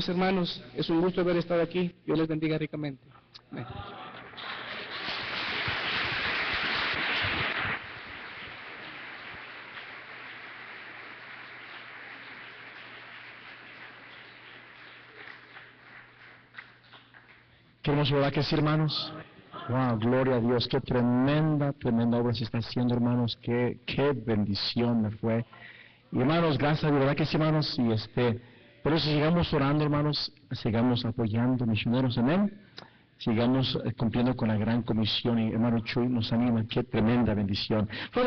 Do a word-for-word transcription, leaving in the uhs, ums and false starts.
Pues, hermanos, es un gusto haber estado aquí. Dios les bendiga ricamente. Amén. Qué hermoso, ¿verdad que sí, hermanos? Wow, gloria a Dios, qué tremenda, tremenda obra se está haciendo, hermanos, qué, qué bendición me fue. Y hermanos, gracias, ¿verdad que sí, hermanos? Y este, por eso sigamos orando, hermanos, sigamos apoyando misioneros, amén. Sigamos eh, cumpliendo con la gran comisión y hermano Chuy nos anima, qué tremenda bendición.